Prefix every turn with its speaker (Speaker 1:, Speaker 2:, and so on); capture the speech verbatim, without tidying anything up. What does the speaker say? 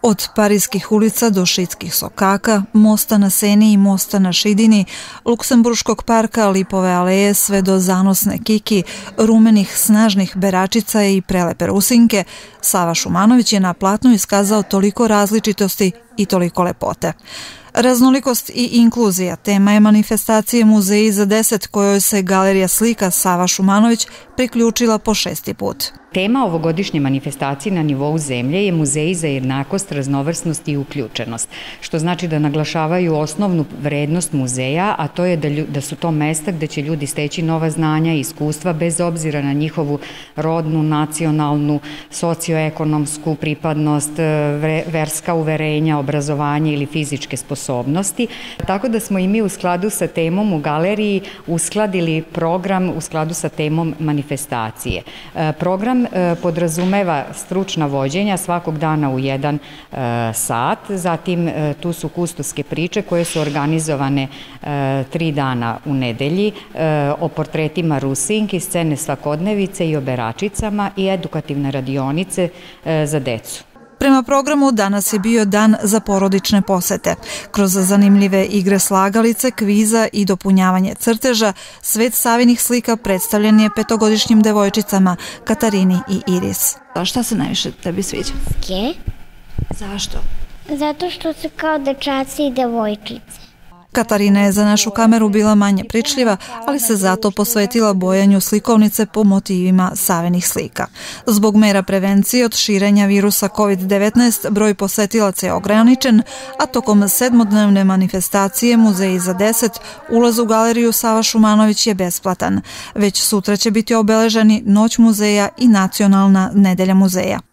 Speaker 1: Od Parijskih ulica do Šidskih sokaka, mosta na Seni i mosta na Šidini, Luksemburškog parka, Lipove aleje, sve do zanosne Kiki, rumenih snažnih beračica i prelepe Rusinke, Sava Šumanović je na platnu iskazao toliko različitosti i toliko lepote. Raznolikost i inkluzija tema je manifestacije Muzeji za deset kojoj se Galerija slika Sava Šumanović priključila po šesti put.
Speaker 2: Tema ovogodišnje manifestacije na nivou zemlje je Muzeji za jednakost, raznovrsnost i uključenost, što znači da naglašavaju osnovnu vrednost muzeja, a to je da, lju, da su to mesta gde će ljudi steći nova znanja i iskustva bez obzira na njihovu rodnu, nacionalnu, socioekonomsku pripadnost, verska uverenja, obrazovanje ili fizičke sposobnosti. Tako da smo i mi u skladu sa temom u galeriji uskladili program u skladu sa temom manifestacije. Program podrazumeva stručna vođenja svakog dana u jedan e, sat, zatim e, tu su kustoske priče koje su organizovane e, tri dana u nedelji e, o portretima Rusinki, scene svakodnevice i o beračicama i edukativne radionice e, za decu.
Speaker 1: Prema programu danas je bio dan za porodične posete. Kroz zanimljive igre slagalice, kviza i dopunjavanje crteža, svet Savinih slika predstavljen je petogodišnjim devojčicama Katarini i Iris.
Speaker 3: A šta se najviše tebi sviđa?
Speaker 4: Ske.
Speaker 3: Zašto?
Speaker 4: Zato što su kao dečaci i devojčice.
Speaker 1: Katarina je za našu kameru bila manje pričljiva, ali se zato posvetila bojanju slikovnice po motivima Savinih slika. Zbog mera prevencije od širenja virusa kovid devetnaest broj posetilaca je ograničen, a tokom sedmodnevne manifestacije Muzeji za deset ulaz u galeriju Sava Šumanović je besplatan. Već sutra će biti obeleženi Noć muzeja i Nacionalna nedelja muzeja.